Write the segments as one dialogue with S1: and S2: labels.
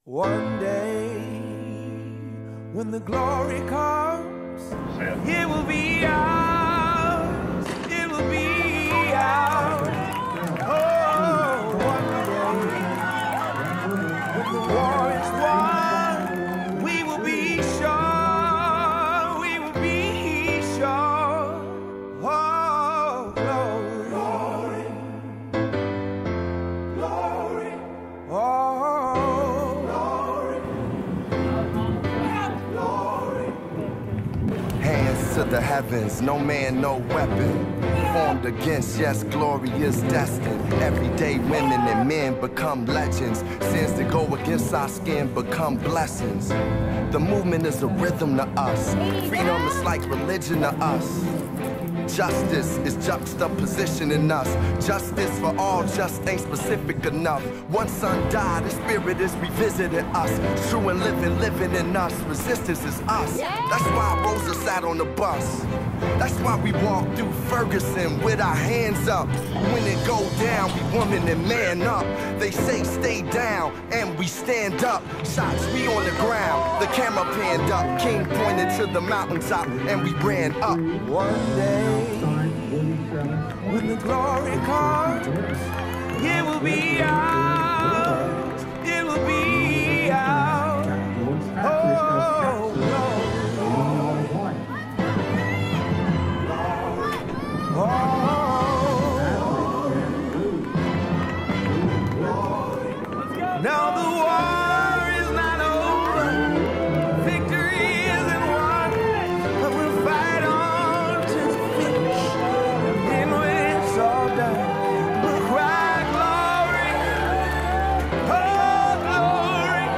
S1: One day, when the glory comes, it will be ours, it will be ours. Oh, one day, when the war is won, we will be sure, we will be sure. Oh, glory, glory, glory. Oh.
S2: To the heavens, no man, no weapon formed against, yes, glory is destined. Everyday women and men become legends. Sins that go against our skin become blessings. The movement is a rhythm to us. Freedom is like religion to us. Justice is juxtaposition in us. Justice for all just ain't specific enough. One son died, the spirit is revisiting us. True and living in us. Resistance is us. That's why Rosa sat on the bus. That's why we walk through Ferguson with our hands up. When it go down, we woman and man up. They say stay down, and we stand up. Shots, we on the ground. The camera panned up. King pointed to the mountaintop, and we ran up.
S1: One day, when the glory comes, it will be ours, it will be ours. Oh, Lord. Oh. Now the war is not over, victory isn't won, but we'll fight on to the finish. And when it's all done, we'll cry glory, oh glory,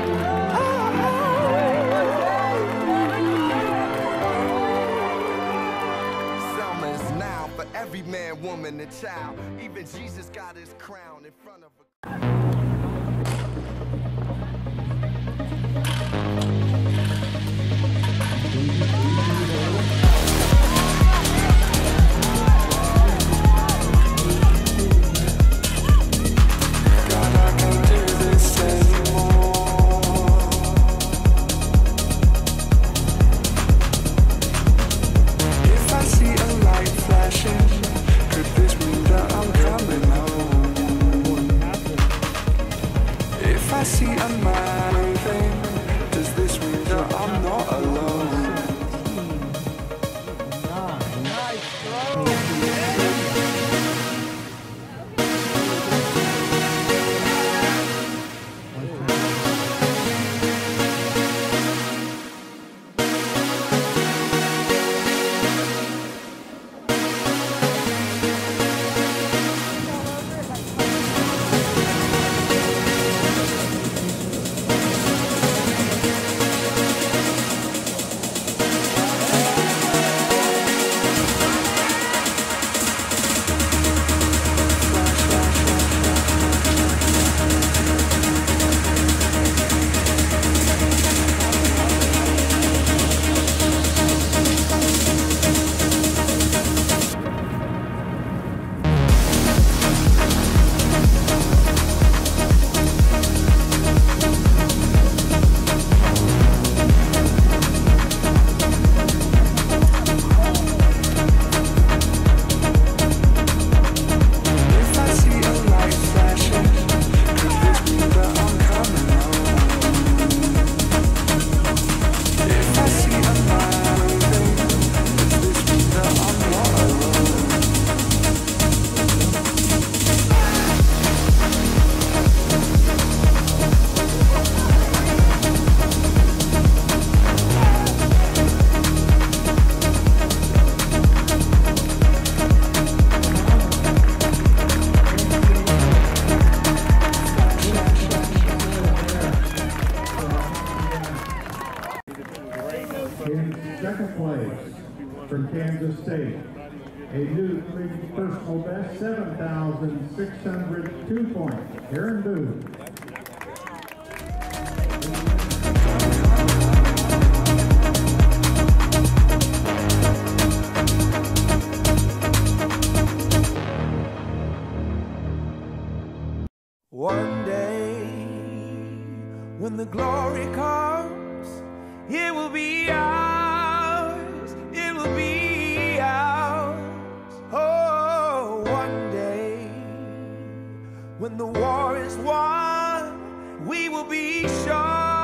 S1: oh.
S2: Selma is now for every man, woman, and child. Even Jesus got his crown in front of a
S3: from Kansas State. A new personal best, 7,602 points. Aaron Booth.
S1: One day, When the glory comes, it will be ours, it will be ours. Oh, one day, when the war is won, we will be sure